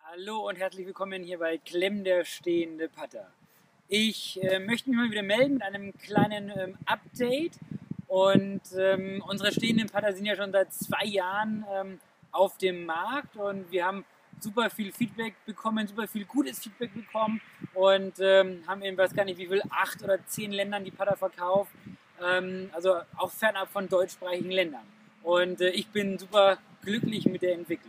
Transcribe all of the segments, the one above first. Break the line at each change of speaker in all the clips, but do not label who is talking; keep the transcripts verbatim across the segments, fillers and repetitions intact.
Hallo und herzlich willkommen hier bei Klemm der stehende Putter. Ich äh, möchte mich mal wieder melden mit einem kleinen ähm, Update. Und ähm, unsere stehenden Putter sind ja schon seit zwei Jahren ähm, auf dem Markt und wir haben super viel Feedback bekommen, super viel gutes Feedback bekommen und ähm, haben in, weiß gar nicht wie viel, acht oder zehn Ländern die Putter verkauft, ähm, also auch fernab von deutschsprachigen Ländern. Und äh, ich bin super glücklich mit der Entwicklung.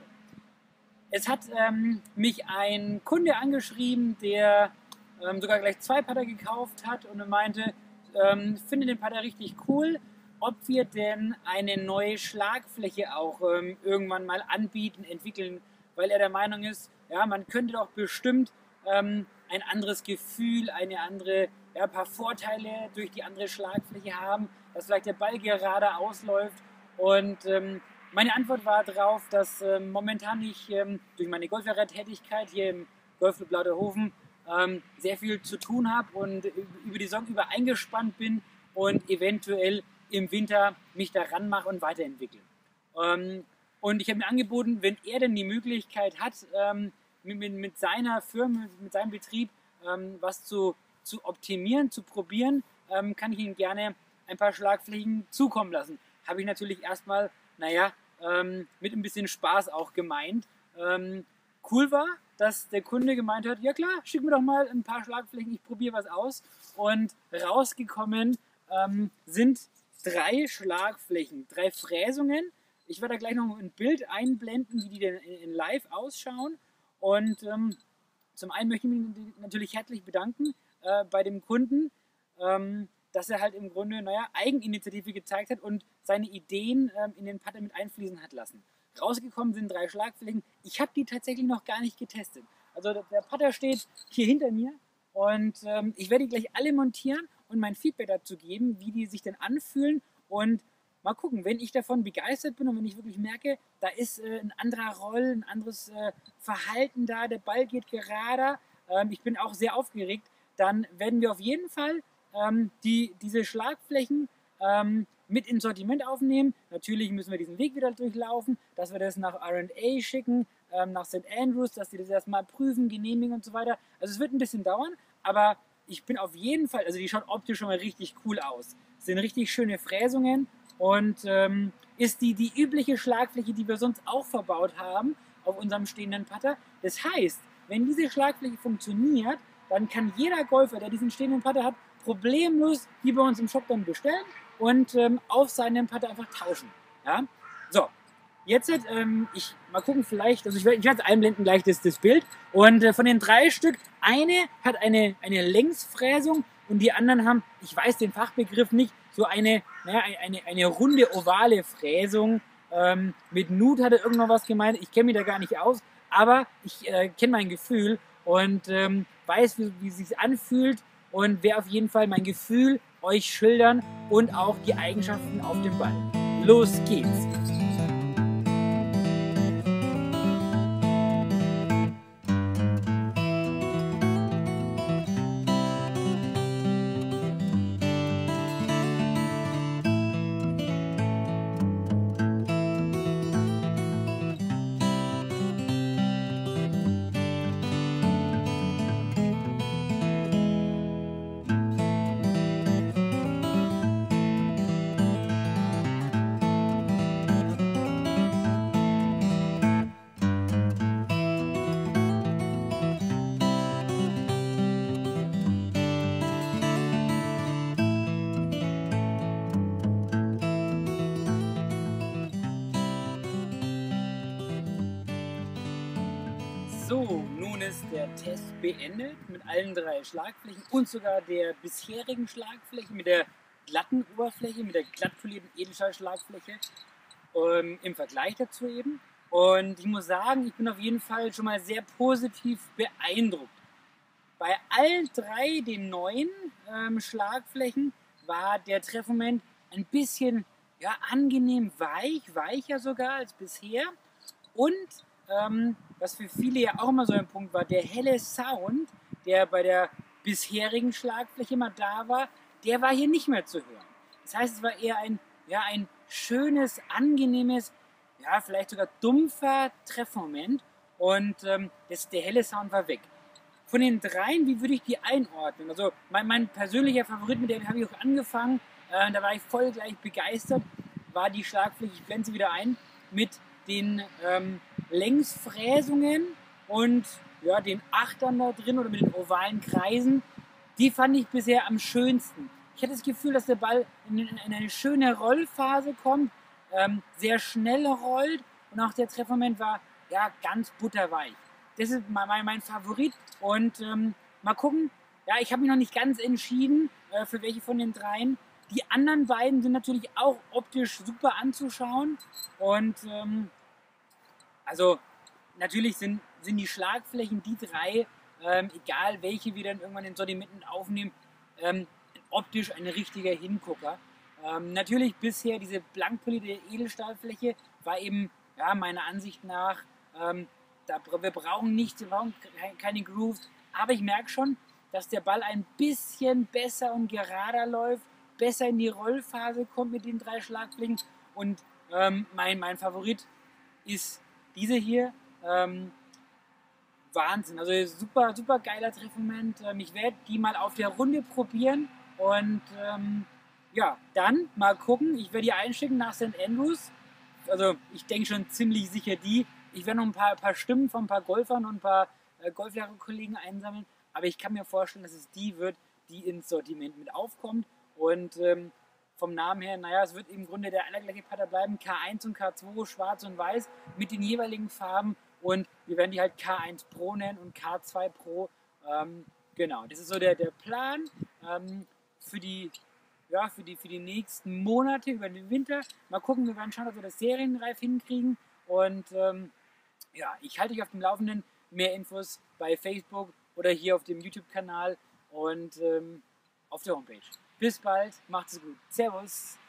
Es hat ähm, mich ein Kunde angeschrieben, der ähm, sogar gleich zwei Putter gekauft hat und er meinte, ähm, finde den Putter richtig cool, ob wir denn eine neue Schlagfläche auch ähm, irgendwann mal anbieten, entwickeln, weil er der Meinung ist, ja, man könnte doch bestimmt ähm, ein anderes Gefühl, eine andere, ja, ein paar Vorteile durch die andere Schlagfläche haben, dass vielleicht der Ball gerade ausläuft und ähm, meine Antwort war darauf, dass ähm, momentan ich ähm, durch meine Golflehrertätigkeit hier im Golfclub Lauterhofen ähm, sehr viel zu tun habe und über die Saison über eingespannt bin und eventuell im Winter mich daran mache und weiterentwickle. Ähm, und ich habe mir angeboten, wenn er denn die Möglichkeit hat, ähm, mit, mit, mit seiner Firma, mit seinem Betrieb ähm, was zu, zu optimieren, zu probieren, ähm, kann ich ihm gerne ein paar Schlagflächen zukommen lassen. Habe ich natürlich erstmal, naja, ähm, mit ein bisschen Spaß auch gemeint. Ähm, cool war, dass der Kunde gemeint hat, ja klar, schick mir doch mal ein paar Schlagflächen, ich probiere was aus. Und rausgekommen ähm, sind drei Schlagflächen, drei Fräsungen. Ich werde da gleich noch ein Bild einblenden, wie die denn in, in live ausschauen. Und ähm, zum einen möchte ich mich natürlich herzlich bedanken äh, bei dem Kunden, ähm, dass er halt im Grunde, naja, Eigeninitiative gezeigt hat und seine Ideen ähm, in den Putter mit einfließen hat lassen. Rausgekommen sind drei Schlagflächen. Ich habe die tatsächlich noch gar nicht getestet. Also der Putter steht hier hinter mir und ähm, ich werde die gleich alle montieren und mein Feedback dazu geben, wie die sich denn anfühlen und mal gucken, wenn ich davon begeistert bin und wenn ich wirklich merke, da ist äh, ein anderer Roll, ein anderes äh, Verhalten da, der Ball geht gerader, ähm, ich bin auch sehr aufgeregt, dann werden wir auf jeden Fall ähm, die, diese Schlagflächen ähm, mit ins Sortiment aufnehmen. Natürlich müssen wir diesen Weg wieder durchlaufen, dass wir das nach R und A schicken, ähm, nach Sankt Andrews, dass die das erstmal prüfen, genehmigen und so weiter. Also es wird ein bisschen dauern, aber ich bin auf jeden Fall, also die schaut optisch schon mal richtig cool aus. Es sind richtig schöne Fräsungen und ähm, ist die, die übliche Schlagfläche, die wir sonst auch verbaut haben auf unserem stehenden Putter. Das heißt, wenn diese Schlagfläche funktioniert, dann kann jeder Golfer, der diesen stehenden Putter hat, problemlos die bei uns im Shop dann bestellen und ähm, auf seinen Putter einfach tauschen. Ja? So, jetzt ähm, ich mal gucken, vielleicht, also ich werde ich werd einblenden gleich das, das Bild. Und äh, von den drei Stück, eine hat eine, eine Längsfräsung und die anderen haben, ich weiß den Fachbegriff nicht, so eine, naja, eine, eine runde ovale Fräsung. Ähm, mit Nut hat er irgendwann was gemeint, ich kenne mich da gar nicht aus, aber ich äh, kenne mein Gefühl und ähm, weiß, wie, wie es sich anfühlt und werde auf jeden Fall mein Gefühl euch schildern und auch die Eigenschaften auf dem Ball. Los geht's! So, nun ist der Test beendet mit allen drei Schlagflächen und sogar der bisherigen Schlagfläche mit der glatten Oberfläche, mit der glatt polierten Edelstahlschlagfläche ähm, im Vergleich dazu eben. Und ich muss sagen, ich bin auf jeden Fall schon mal sehr positiv beeindruckt. Bei allen drei den neuen ähm, Schlagflächen war der Treffmoment ein bisschen ja, angenehm weich, weicher sogar als bisher. Und ähm, was für viele ja auch immer so ein Punkt war, der helle Sound, der bei der bisherigen Schlagfläche immer da war, der war hier nicht mehr zu hören. Das heißt, es war eher ein, ja, ein schönes, angenehmes, ja, vielleicht sogar dumpfer Treffmoment. und ähm, das, der helle Sound war weg. Von den dreien, wie würde ich die einordnen? Also mein, mein persönlicher Favorit, mit dem habe ich auch angefangen, äh, da war ich voll gleich begeistert, war die Schlagfläche, ich blende sie wieder ein, mit den ähm, Längsfräsungen und ja, den Achtern da drin oder mit den ovalen Kreisen. Die fand ich bisher am schönsten. Ich hatte das Gefühl, dass der Ball in, in eine schöne Rollphase kommt, ähm, sehr schnell rollt und auch der Treffermoment war ja ganz butterweich. Das ist mein, mein Favorit und ähm, mal gucken. Ja, ich habe mich noch nicht ganz entschieden, äh, für welche von den dreien. Die anderen beiden sind natürlich auch optisch super anzuschauen und ähm, also natürlich sind, sind die Schlagflächen, die drei, ähm, egal welche wir dann irgendwann in Sortimenten aufnehmen, ähm, optisch ein richtiger Hingucker. Ähm, natürlich bisher diese blankpolierte Edelstahlfläche war eben ja, meiner Ansicht nach, ähm, da, wir brauchen nicht, wir brauchen keine Grooves, aber ich merke schon, dass der Ball ein bisschen besser und gerader läuft, besser in die Rollphase kommt mit den drei Schlagflächen und ähm, mein, mein Favorit ist diese hier. Ähm, Wahnsinn, also super, super geiler Treffmoment. Ähm, ich werde die mal auf der Runde probieren und ähm, ja, dann mal gucken. Ich werde die einschicken nach Sankt Andrews. Also ich denke schon ziemlich sicher die. Ich werde noch ein paar, paar Stimmen von ein paar Golfern und ein paar äh, Golflehrerkollegen einsammeln. Aber ich kann mir vorstellen, dass es die wird, die ins Sortiment mit aufkommt. Und ähm, vom Namen her, naja, es wird im Grunde der allergleiche Putter bleiben. K eins und K zwei, schwarz und weiß, mit den jeweiligen Farben. Und wir werden die halt K eins Pro nennen und K zwei Pro. Ähm, genau, das ist so der, der Plan ähm, für, die, ja, für, die, für die nächsten Monate über den Winter. Mal gucken, wir werden schauen, ob wir das serienreif hinkriegen. Und ähm, ja, ich halte dich auf dem Laufenden. Mehr Infos bei Facebook oder hier auf dem YouTube-Kanal und ähm, auf der Homepage. Bis bald, macht's gut. Servus.